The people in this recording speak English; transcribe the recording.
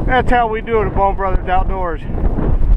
That's how we do it at Bone Brothers Outdoors.